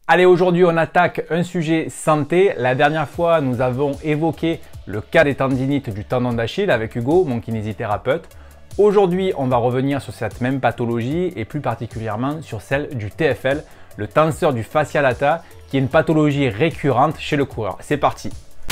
Allez, aujourd'hui on attaque un sujet santé. La dernière fois, nous avons évoqué le cas des tendinites du tendon d'Achille avec Hugo, mon kinésithérapeute. Aujourd'hui, on va revenir sur cette même pathologie et plus particulièrement sur celle du TFL, le tenseur du fascia lata, qui est une pathologie récurrente chez le coureur. C'est parti!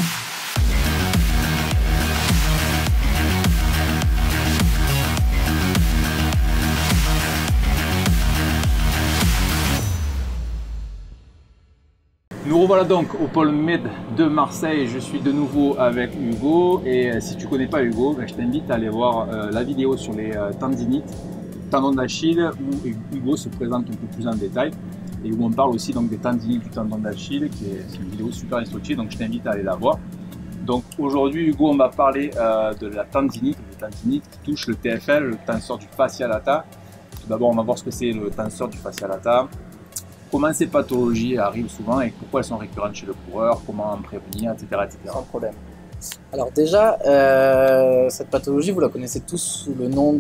Nous revoilà donc au pôle Med de Marseille. Je suis de nouveau avec Hugo et si tu ne connais pas Hugo, je t'invite à aller voir la vidéo sur les tendinites, tendon d'Achille, où Hugo se présente un peu plus en détail et où on parle aussi donc des tendinites du tendon d'Achille, qui est une vidéo super instructive, donc je t'invite à aller la voir. Donc aujourd'hui Hugo, on va parler de la tendinite, qui touche le TFL, le tenseur du fascia lata. Tout d'abord, on va voir ce que c'est le tenseur du fascia lata. Comment ces pathologies arrivent souvent et pourquoi elles sont récurrentes chez le coureur, comment en prévenir, etc. Sans problème. Alors déjà, cette pathologie, vous la connaissez tous sous le nom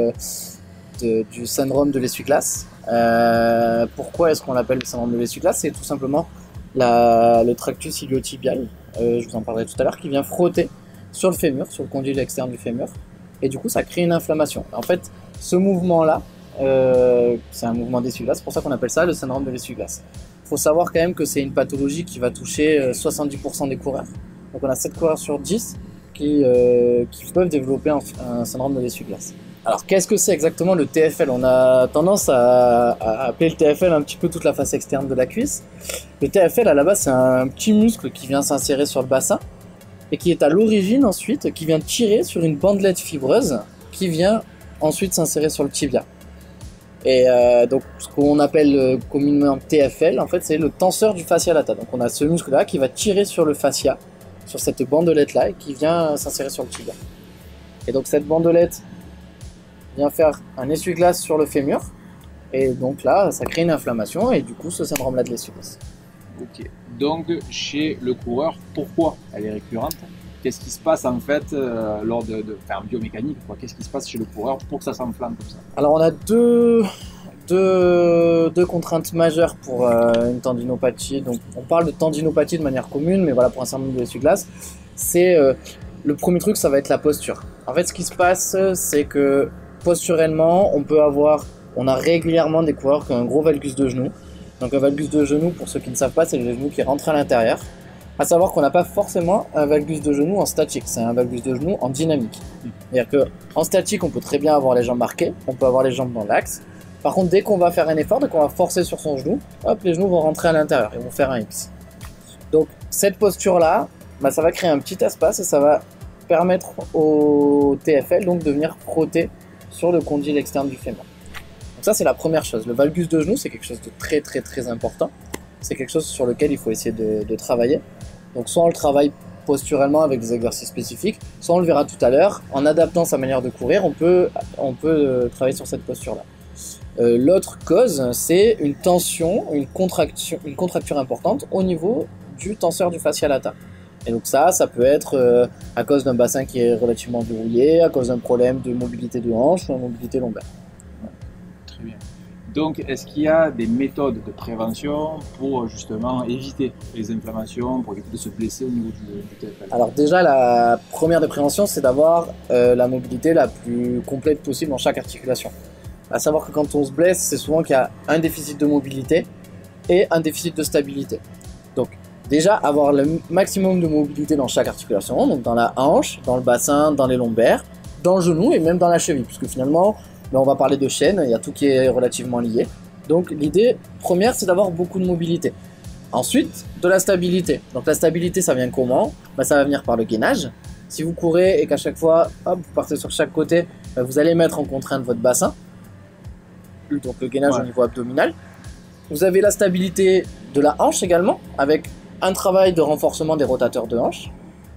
du syndrome de l'essuie-glace. Pourquoi est-ce qu'on l'appelle le syndrome de l'essuie-glace? C'est tout simplement le tractus iliotibial, je vous en parlerai tout à l'heure, qui vient frotter sur le fémur, sur le condyle externe du fémur, et du coup ça crée une inflammation. En fait, ce mouvement-là, c'est un mouvement d'essuie-glace, c'est pour ça qu'on appelle ça le syndrome de l'essuie-glace. Il faut savoir quand même que c'est une pathologie qui va toucher 70% des coureurs. Donc on a 7 coureurs sur 10 qui peuvent développer un syndrome de l'essuie-glace. Alors qu'est-ce que c'est exactement le TFL? On a tendance à appeler le TFL un petit peu toute la face externe de la cuisse. Le TFL à la base c'est un petit muscle qui vient s'insérer sur le bassin et qui est à l'origine ensuite, qui vient tirer sur une bandelette fibreuse qui vient ensuite s'insérer sur le tibia. Et donc ce qu'on appelle communément TFL, en fait c'est le tenseur du fascia lata. Donc on a ce muscle là qui va tirer sur le fascia, sur cette bandelette là, et qui vient s'insérer sur le tibia. Et donc cette bandelette vient faire un essuie-glace sur le fémur, et donc là ça crée une inflammation, et du coup ce syndrome là de l'essuie-glace. Ok, donc chez le coureur, pourquoi elle est récurrente? Qu'est-ce qui se passe en fait lors enfin, biomécanique, qu'est-ce qui se passe chez le coureur pour que ça s'enflamme comme ça? Alors on a deux contraintes majeures pour une tendinopathie. Donc on parle de tendinopathie de manière commune, mais voilà, pour un syndrome de l'essuie-glace, c'est le premier truc, ça va être la posture. En fait, ce qui se passe, c'est que posturellement, on a régulièrement des coureurs qui ont un gros valgus de genou. Donc un valgus de genou, pour ceux qui ne savent pas, c'est le genou qui rentre à l'intérieur. À savoir qu'on n'a pas forcément un valgus de genou en statique, c'est un valgus de genou en dynamique. C'est-à-dire qu'en statique, on peut très bien avoir les jambes marquées, on peut avoir les jambes dans l'axe. Par contre, dès qu'on va faire un effort, dès qu'on va forcer sur son genou, hop, les genoux vont rentrer à l'intérieur et vont faire un X. Donc cette posture-là, ça va créer un petit espace et ça va permettre au TFL donc, de venir frotter sur le condyle externe du fémur. Donc ça, c'est la première chose. Le valgus de genou, c'est quelque chose de très très très important. C'est quelque chose sur lequel il faut essayer de travailler. Donc soit on le travaille posturellement avec des exercices spécifiques, soit on le verra tout à l'heure, en adaptant sa manière de courir, on peut travailler sur cette posture-là. L'autre cause, c'est une tension, une contracture importante au niveau du tenseur du fascia lata. Et donc ça peut être à cause d'un bassin qui est relativement verrouillé, à cause d'un problème de mobilité de hanche ou de mobilité lombaire. Très bien. Donc, est-ce qu'il y a des méthodes de prévention pour justement éviter les inflammations, pour éviter de se blesser au niveau du TFL? Alors déjà, la première des préventions, c'est d'avoir la mobilité la plus complète possible dans chaque articulation. À savoir que quand on se blesse, c'est souvent qu'il y a un déficit de mobilité et un déficit de stabilité. Donc déjà, avoir le maximum de mobilité dans chaque articulation, donc dans la hanche, dans le bassin, dans les lombaires, dans le genou et même dans la cheville, puisque finalement, là, on va parler de chaîne, il y a tout qui est relativement lié. Donc l'idée première, c'est d'avoir beaucoup de mobilité. Ensuite, de la stabilité. Donc la stabilité, ça vient comment? Ça va venir par le gainage. Si vous courez et qu'à chaque fois, hop, vous partez sur chaque côté, vous allez mettre en contrainte votre bassin. Donc le gainage au niveau abdominal. Vous avez la stabilité de la hanche également, avec un travail de renforcement des rotateurs de hanche.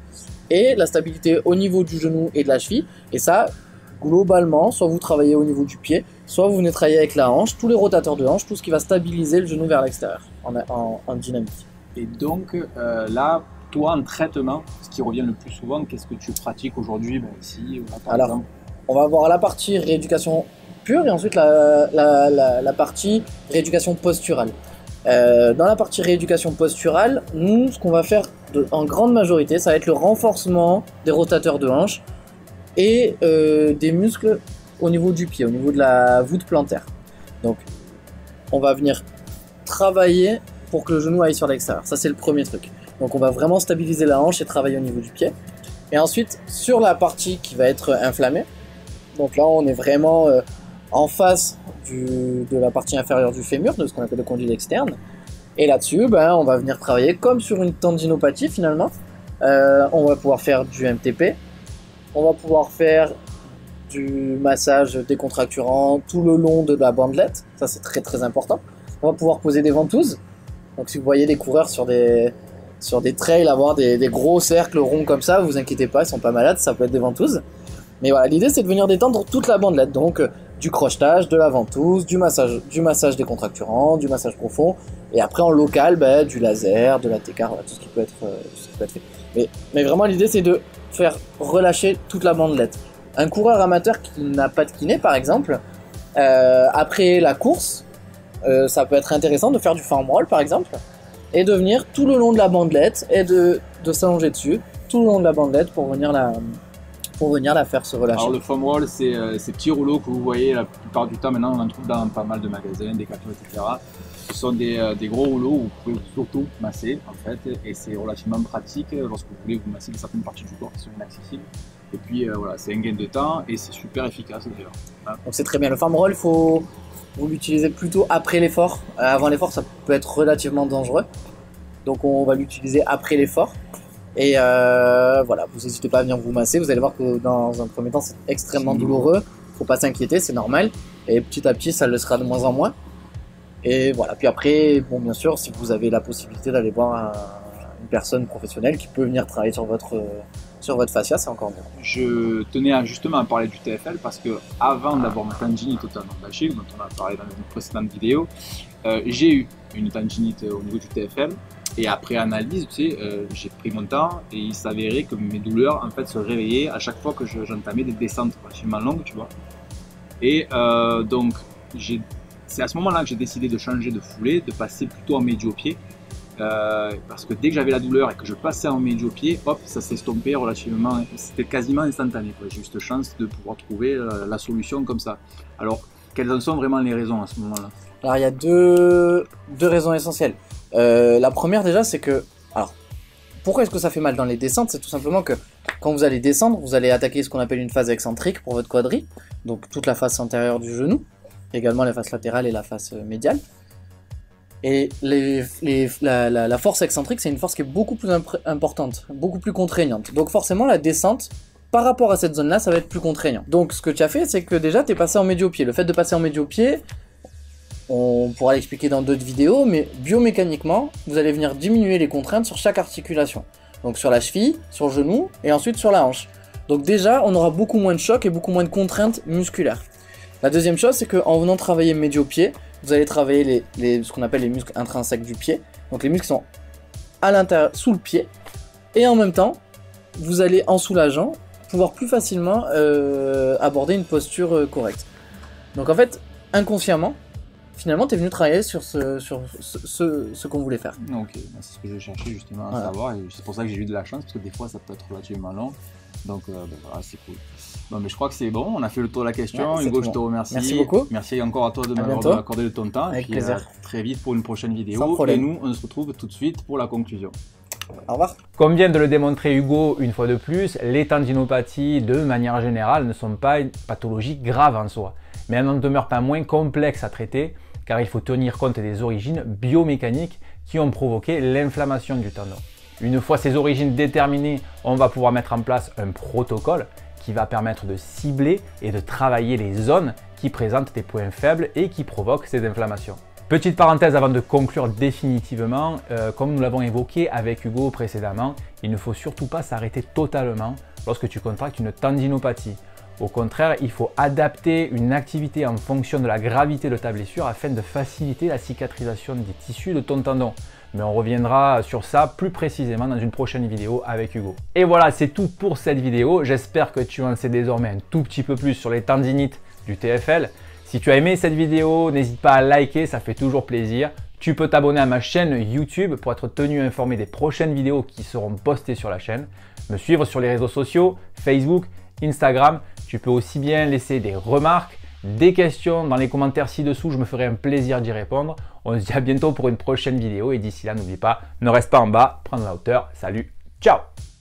Et la stabilité au niveau du genou et de la cheville. Et ça, globalement, soit vous travaillez au niveau du pied, soit vous venez travailler avec la hanche, tous les rotateurs de hanche, tout ce qui va stabiliser le genou vers l'extérieur en dynamique. Et donc là, toi en traitement, ce qui revient le plus souvent, qu'est-ce que tu pratiques aujourd'hui ici par exemple? On va voir la partie rééducation pure et ensuite la partie rééducation posturale. Dans la partie rééducation posturale, nous, ce qu'on va faire en grande majorité, ça va être le renforcement des rotateurs de hanche et des muscles au niveau du pied, au niveau de la voûte plantaire. Donc, on va venir travailler pour que le genou aille sur l'extérieur. Ça, c'est le premier truc. Donc, on va vraiment stabiliser la hanche et travailler au niveau du pied. Et ensuite, sur la partie qui va être inflammée, donc là, on est vraiment en face de la partie inférieure du fémur, de ce qu'on appelle le condyle externe. Et là-dessus, on va venir travailler comme sur une tendinopathie finalement. On va pouvoir faire du MTP, on va pouvoir faire du massage décontracturant tout le long de la bandelette, ça c'est très très important. On va pouvoir poser des ventouses, donc si vous voyez des coureurs sur des trails avoir des gros cercles ronds comme ça, vous inquiétez pas, ils sont pas malades, ça peut être des ventouses. Mais voilà, l'idée c'est de venir détendre toute la bandelette, donc du crochetage, de la ventouse, du massage décontracturant, du massage profond, et après en local, du laser, de la TK, voilà, tout ce qui peut être fait. Mais vraiment l'idée c'est de faire relâcher toute la bandelette. Un coureur amateur qui n'a pas de kiné par exemple, après la course, ça peut être intéressant de faire du foam roll par exemple, et de venir tout le long de la bandelette et de s'allonger dessus, tout le long de la bandelette pour venir la faire se relâcher. Alors le foam roll, c'est ces petits rouleaux que vous voyez la plupart du temps, maintenant on en trouve dans pas mal de magasins, des cafés, etc. Ce sont des gros rouleaux où vous pouvez surtout masser en fait, et c'est relativement pratique lorsque vous voulez vous masser certaines parties du corps qui sont inaccessibles. Et puis voilà, c'est un gain de temps et c'est super efficace d'ailleurs. Hein. Donc c'est très bien. Le foam roll, vous l'utilisez plutôt après l'effort. Avant l'effort, ça peut être relativement dangereux. Donc on va l'utiliser après l'effort. Et voilà, vous n'hésitez pas à venir vous masser. Vous allez voir que dans un premier temps, c'est extrêmement douloureux. Faut pas s'inquiéter, c'est normal. Et petit à petit, ça le sera de moins en moins. Et voilà. Puis après, bon, bien sûr, si vous avez la possibilité d'aller voir une personne professionnelle qui peut venir travailler sur votre fascia, c'est encore mieux. Je tenais justement à parler du TFL parce que avant d'avoir ma tendinite au tendon d'Achille, dont on a parlé dans une précédente vidéo, j'ai eu une tendinite au niveau du TFL. Et après analyse, tu sais, j'ai pris mon temps et il s'avérait que mes douleurs en fait se réveillaient à chaque fois que j'entamais des descentes relativement longues, tu vois. Et donc c'est à ce moment-là que j'ai décidé de changer de foulée, de passer plutôt en médio-pied. Parce que dès que j'avais la douleur et que je passais en médio-pied, hop, ça s'estompait relativement, c'était quasiment instantané. J'ai juste chance de pouvoir trouver la solution comme ça. Alors, quelles en sont vraiment les raisons à ce moment-là? Alors, il y a deux raisons essentielles. La première déjà, c'est que, alors, pourquoi est-ce que ça fait mal dans les descentes? C'est tout simplement que quand vous allez descendre, vous allez attaquer ce qu'on appelle une phase excentrique pour votre quadri, donc toute la face antérieure du genou, également la face latérale et la face médiale. Et la force excentrique, c'est une force qui est beaucoup plus importante, beaucoup plus contraignante. Donc forcément, la descente, par rapport à cette zone-là, ça va être plus contraignant. Donc ce que tu as fait, c'est que déjà, tu es passé en médio-pied. Le fait de passer en médio-pied, on pourra l'expliquer dans d'autres vidéos, mais biomécaniquement, vous allez venir diminuer les contraintes sur chaque articulation. Donc sur la cheville, sur le genou, et ensuite sur la hanche. Donc déjà, on aura beaucoup moins de choc et beaucoup moins de contraintes musculaires. La deuxième chose, c'est qu'en venant travailler médio-pied, vous allez travailler ce qu'on appelle les muscles intrinsèques du pied. Donc les muscles sont à l'intérieur, sous le pied. Et en même temps, vous allez, en soulageant, pouvoir plus facilement aborder une posture correcte. Donc en fait, inconsciemment, finalement, tu es venu travailler sur ce qu'on voulait faire. Ok, c'est ce que je cherchais justement à savoir. Et c'est pour ça que j'ai eu de la chance, parce que des fois, ça peut être relativement long. Donc voilà, c'est cool. Bon, mais je crois que c'est bon, on a fait le tour de la question. Ouais, Hugo, je te remercie. Merci beaucoup. Merci encore à toi de m'avoir accordé de ton temps. Avec et puis, plaisir. Très vite pour une prochaine vidéo. Sans problème. Et nous, on se retrouve tout de suite pour la conclusion. Au revoir. Comme vient de le démontrer Hugo une fois de plus, les tendinopathies de manière générale ne sont pas une pathologie grave en soi. Mais elles n'en demeurent pas moins complexes à traiter car il faut tenir compte des origines biomécaniques qui ont provoqué l'inflammation du tendon. Une fois ces origines déterminées, on va pouvoir mettre en place un protocole qui va permettre de cibler et de travailler les zones qui présentent des points faibles et qui provoquent ces inflammations. Petite parenthèse avant de conclure définitivement, comme nous l'avons évoqué avec Hugo précédemment, il ne faut surtout pas s'arrêter totalement lorsque tu contractes une tendinopathie. Au contraire, il faut adapter une activité en fonction de la gravité de ta blessure afin de faciliter la cicatrisation des tissus de ton tendon. Mais on reviendra sur ça plus précisément dans une prochaine vidéo avec Hugo. Et voilà, c'est tout pour cette vidéo. J'espère que tu en sais désormais un tout petit peu plus sur les tendinites du TFL. Si tu as aimé cette vidéo, n'hésite pas à liker, ça fait toujours plaisir. Tu peux t'abonner à ma chaîne YouTube pour être tenu informé des prochaines vidéos qui seront postées sur la chaîne. Me suivre sur les réseaux sociaux, Facebook, Instagram. Tu peux aussi bien laisser des remarques, des questions dans les commentaires ci-dessous. Je me ferai un plaisir d'y répondre. On se dit à bientôt pour une prochaine vidéo et d'ici là, n'oublie pas, ne reste pas en bas, prends de la hauteur. Salut, ciao!